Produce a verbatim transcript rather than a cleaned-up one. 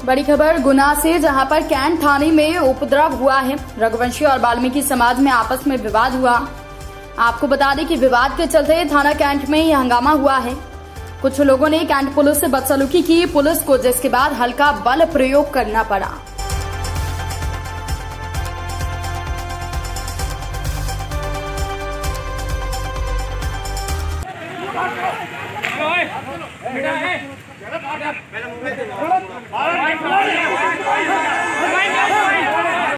बड़ी खबर गुना से, जहां पर कैंट थाने में उपद्रव हुआ है। रघुवंशी और वाल्मीकि समाज में आपस में विवाद हुआ। आपको बता दें कि विवाद के चलते थाना कैंट में यह हंगामा हुआ है। कुछ लोगों ने कैंट पुलिस से बदसलूकी की पुलिस को, जिसके बाद हल्का बल प्रयोग करना पड़ा। है